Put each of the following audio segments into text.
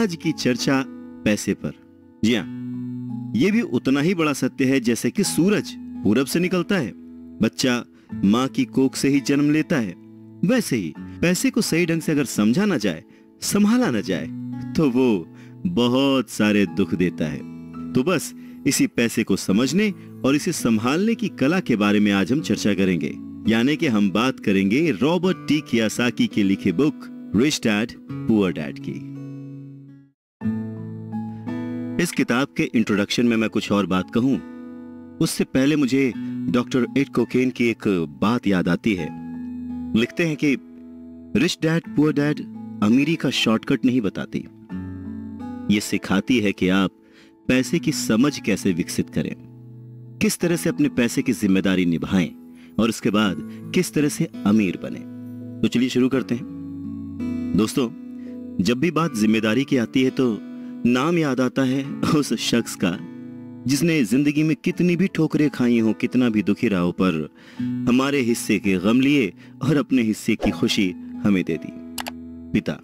आज की चर्चा पैसे पर। जी हाँ, ये भी उतना ही बड़ा सत्य है जैसे कि सूरज पूरब से निकलता है, बच्चा माँ की कोख से ही जन्म लेता है, वैसे ही पैसे को सही ढंग से अगर समझा ना जाए, संभाला ना जाए, तो वो बहुत सारे दुख देता है। तो बस इसी पैसे को समझने और इसे संभालने की कला के बारे में आज हम चर्चा करेंगे। यानी कि हम बात करेंगे रॉबर्ट टी कियोसाकी की लिखी book rich dad poor dad की। इस किताब के इंट्रोडक्शन में मैं कुछ और बात कहूं, उससे पहले मुझे डॉक्टर एड कोकेन की एक बात याद आती है। लिखते हैं कि रिच डैड पुअर डैड अमीरी का शॉर्टकट नहीं बताती, ये सिखाती है कि आप पैसे की समझ कैसे विकसित करें, किस तरह से अपने पैसे की जिम्मेदारी निभाएं और उसके बाद किस तरह से अमीर बने। तो चलिए शुरू करते हैं। दोस्तों, जब भी बात जिम्मेदारी की आती है तो नाम याद आता है उस शख्स का जिसने जिंदगी में कितनी भी ठोकरें खाई हो, कितना भी दुखी रहा हो, पर हमारे हिस्से के गम लिए और अपने हिस्से की खुशी हमें दे दी। पिता।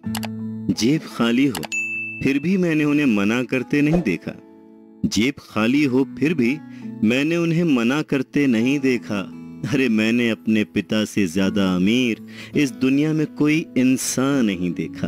जेब खाली हो फिर भी मैंने उन्हें मना करते नहीं देखा, जेब खाली हो फिर भी मैंने उन्हें मना करते नहीं देखा। अरे मैंने अपने पिता से ज्यादा अमीर इस दुनिया में कोई इंसान नहीं देखा।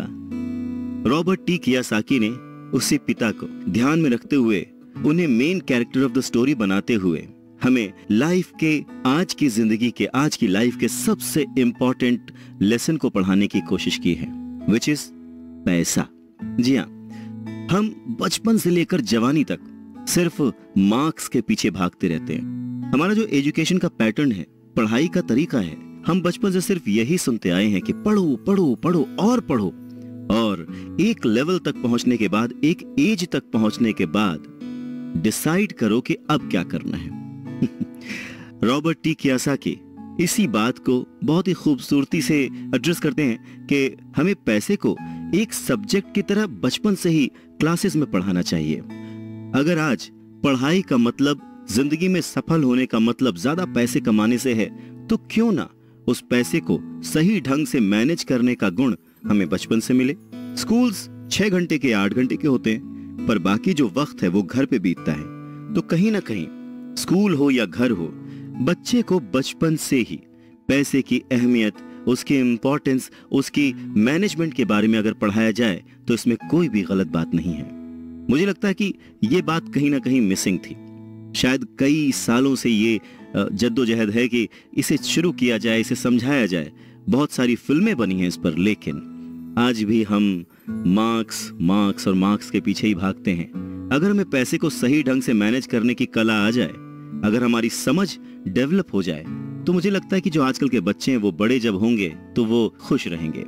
रॉबर्ट टी कियोसाकी ने उसी पिता को ध्यान में रखते हुए, उन्हें main character of the story बनाते हुए हमें लाइफ के, आज की जिंदगी के, आज की लाइफ के सबसे इंपॉर्टेंट लेसन को पढ़ाने की कोशिश की है, विच इज पैसा। जी हाँ, हम बचपन से लेकर जवानी तक सिर्फ मार्क्स के पीछे भागते रहते हैं। हमारा जो एजुकेशन का पैटर्न है, पढ़ाई का तरीका है, हम बचपन से सिर्फ यही सुनते आए हैं कि पढ़ो पढ़ो पढ़ो और पढ़ो, और एक लेवल तक पहुंचने के बाद, एक एज तक पहुंचने के बाद डिसाइड करो कि अब क्या करना है। रॉबर्ट टी कियोसाकी इसी बात को बहुत ही खूबसूरती से एड्रेस करते हैं कि हमें पैसे को एक सब्जेक्ट की तरह बचपन से ही क्लासेस में पढ़ाना चाहिए। अगर आज पढ़ाई का मतलब, जिंदगी में सफल होने का मतलब ज्यादा पैसे कमाने से है, तो क्यों ना उस पैसे को सही ढंग से मैनेज करने का गुण हमें बचपन से मिले। स्कूल्स 6 घंटे के 8 घंटे के होते हैं, पर बाकी जो वक्त है वो घर पे बीतता है। तो कहीं ना कहीं स्कूल हो या घर हो, बच्चे को बचपन से ही पैसे की अहमियत, उसकी इंपॉर्टेंस, उसकी मैनेजमेंट के बारे में अगर पढ़ाया जाए तो इसमें कोई भी गलत बात नहीं है। मुझे लगता है कि ये बात कहीं ना कहीं मिसिंग थी। शायद कई सालों से ये जद्दोजहद है कि इसे शुरू किया जाए, इसे समझाया जाए। बहुत सारी फिल्में बनी हैं इस पर, लेकिन आज भी हम मार्क्स मार्क्स और मार्क्स के पीछे ही भागते हैं। अगर हमें पैसे को सही ढंग से मैनेज करने की कला आ जाए, अगर हमारी समझ डेवलप हो जाए, तो मुझे लगता है कि जो आजकल के बच्चे हैं वो बड़े जब होंगे तो वो खुश रहेंगे।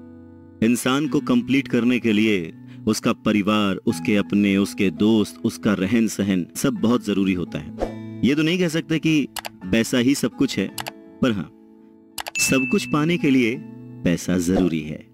इंसान को कंप्लीट करने के लिए उसका परिवार, उसके अपने, उसके दोस्त, उसका रहन सहन सब बहुत जरूरी होता है। ये तो नहीं कह सकते कि पैसा ही सब कुछ है, पर हाँ, सब कुछ पाने के लिए पैसा जरूरी है।